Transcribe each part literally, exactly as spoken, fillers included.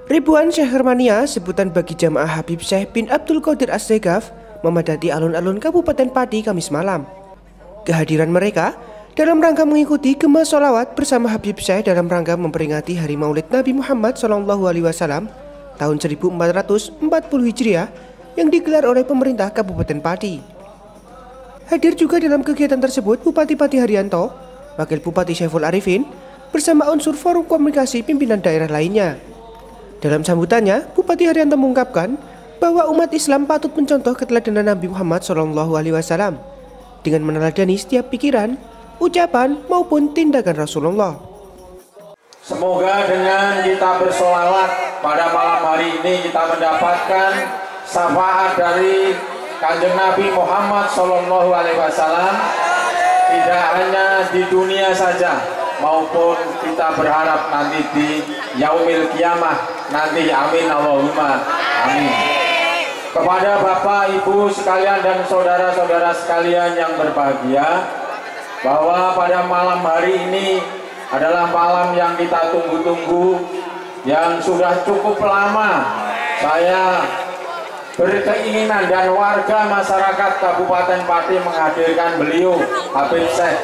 Ribuan Syekh Hermania, sebutan bagi jamaah Habib Syekh bin Abdul Qadir As-Segaf, memadati alun-alun Kabupaten Pati Kamis malam. Kehadiran mereka dalam rangka mengikuti gema sholawat bersama Habib Syekh dalam rangka memperingati Hari Maulid Nabi Muhammad shallallahu alaihi wasallam tahun seribu empat ratus empat puluh Hijriah yang digelar oleh pemerintah Kabupaten Pati. Hadir juga dalam kegiatan tersebut Bupati Pati Haryanto, Wakil Bupati Syaiful Arifin, bersama unsur forum komunikasi pimpinan daerah lainnya. Dalam sambutannya, Bupati Haryanto mengungkapkan bahwa umat Islam patut mencontoh keteladanan Nabi Muhammad shallallahu alaihi wasallam dengan meneladani setiap pikiran, ucapan maupun tindakan Rasulullah. Semoga dengan kita bersolawat pada malam hari ini kita mendapatkan syafaat dari Kanjeng Nabi Muhammad shallallahu alaihi wasallam, tidak hanya di dunia saja, maupun kita berharap nanti di yaumil kiamah nanti. Amin Allahumma amin. Kepada Bapak Ibu sekalian dan saudara-saudara sekalian yang berbahagia, bahwa pada malam hari ini adalah malam yang kita tunggu-tunggu, yang sudah cukup lama saya berkeinginan dan warga masyarakat Kabupaten Pati menghadirkan beliau Habib Syekh.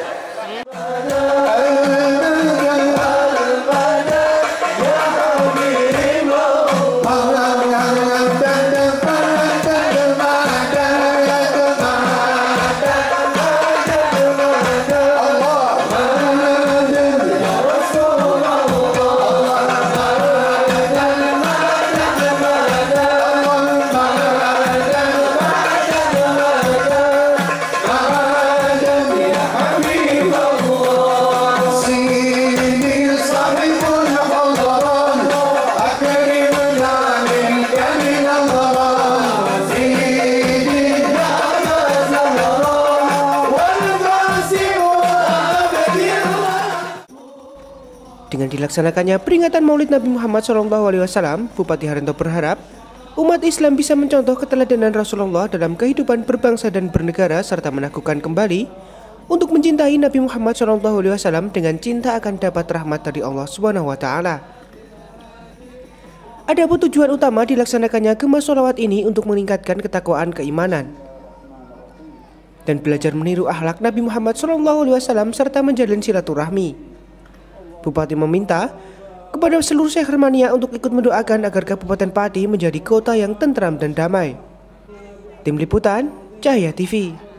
Dengan dilaksanakannya peringatan Maulid Nabi Muhammad shallallahu alaihi wasallam, Bupati Haryanto berharap umat Islam bisa mencontoh keteladanan Rasulullah dalam kehidupan berbangsa dan bernegara, serta meneguhkan kembali untuk mencintai Nabi Muhammad shallallahu alaihi wasallam dengan cinta akan dapat rahmat dari Allah subhanahu wa taala. Adapun tujuan utama dilaksanakannya gema sholawat ini untuk meningkatkan ketakwaan keimanan dan belajar meniru akhlak Nabi Muhammad shallallahu alaihi wasallam serta menjalin silaturahmi. Bupati meminta kepada seluruh Syekh Hermania untuk ikut mendoakan agar Kabupaten Pati menjadi kota yang tentram dan damai. Tim Liputan Cahaya T V.